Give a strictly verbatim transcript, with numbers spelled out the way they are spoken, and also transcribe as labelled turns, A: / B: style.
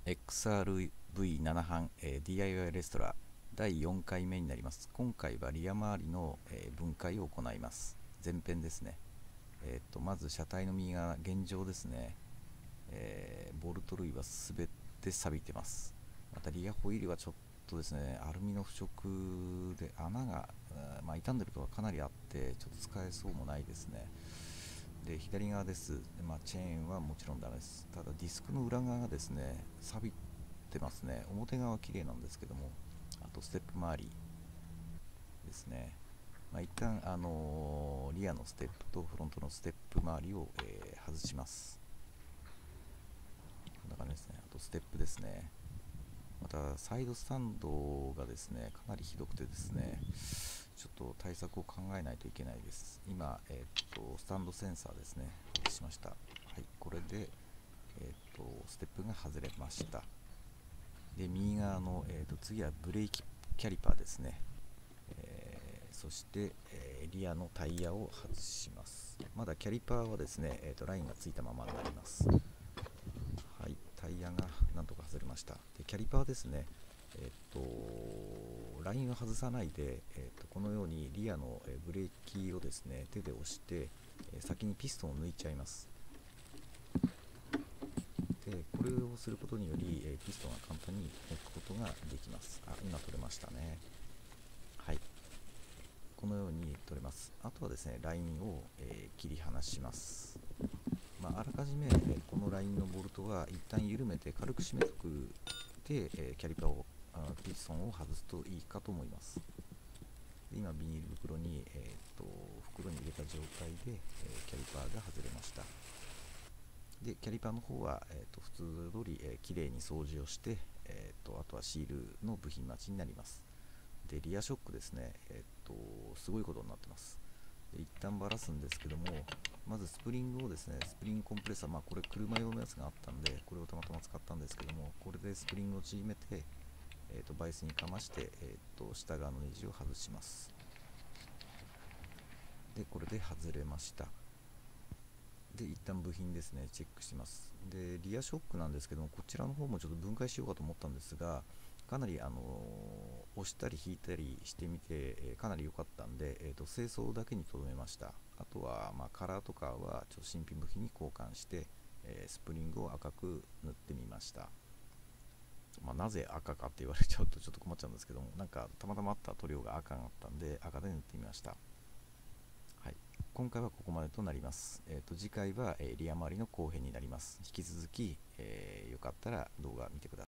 A: エックスアールブイなな 班、えー ディーアイワイ レストラだいよんかいめになります。今回はリア周りの、えー分解を行います。前編ですね。えー、とまず車体の右側、現状ですね。えーボルト類はすべて錆びてます。またリアホイールはちょっとですね、アルミの腐食で穴が、あーまあ、傷んでるとはかなりあって、ちょっと使えそうもないですね。で、左側です。で、まあ、チェーンはもちろんダメです。ただディスクの裏側がですね、錆びてますね。表側は綺麗なんですけども、あとステップ周りですね。まあ、一旦、あのーリアのステップとフロントのステップ周りを、えー外します。こんな感じですね。あとステップですね。またサイドスタンドがですね、かなりひどくてですね、ちょっと対策を考えないといけないです。今、えーっとスタンドセンサーですね、外しました。はい、これで、えーっとステップが外れました。で、右側の、えーっと次はブレーキキャリパーですね。えーそして、えーリアのタイヤを外します。まだキャリパーはですね、えーとラインがついたままになります。はい、タイヤがなんとか外れました。で、キャリパーですね。えっと、ラインを外さないで、えっと、このようにリアのえブレーキをですね、手で押して、え先にピストンを抜いちゃいます。で、これをすることにより、えピストンが簡単に抜くことができます。あ、今取れましたね。はい。このように取れます。あとはですね、ラインを、えー切り離します。まあ、あらかじめ、えーこのラインのボルトは一旦緩めて軽く締めとくで、えーキャリパーをあのピストンを外すといいかと思います。で、今ビニール袋に、えー、と袋に入れた状態で、えーキャリパーが外れました。で、キャリパーの方は、えー、と普通通り、えー、きれいに掃除をして、えー、とあとはシールの部品待ちになります。で、リアショックですね、えー、とすごいことになってます。で、一旦ばらすんですけども、まずスプリングをですね、スプリングコンプレッサー、まあこれ車用のやつがあったんで、これをたまたま使ったんですけども、これでスプリングを縮めて、えー、とバイスにかまして、えー、と下側のネジを外します。で、これで外れました。で、一旦部品ですね、チェックします。で、リアショックなんですけども、こちらの方もちょっと分解しようかと思ったんですが、かなり、あのー押したり引いたりしてみて、えーかなり良かったんで、えー、と清掃だけにとどめました。あとは、まあ、カラーとかはちょっと新品部品に交換して、えースプリングを赤く塗ってみました。まあ、なぜ赤かって言われちゃうとちょっと困っちゃうんですけども、なんかたまたまあった塗料が赤があったんで赤で塗ってみました。はい、今回はここまでとなります。えー、と次回は、えーリア周りの後編になります。引き続き、えーよかったら動画見てください。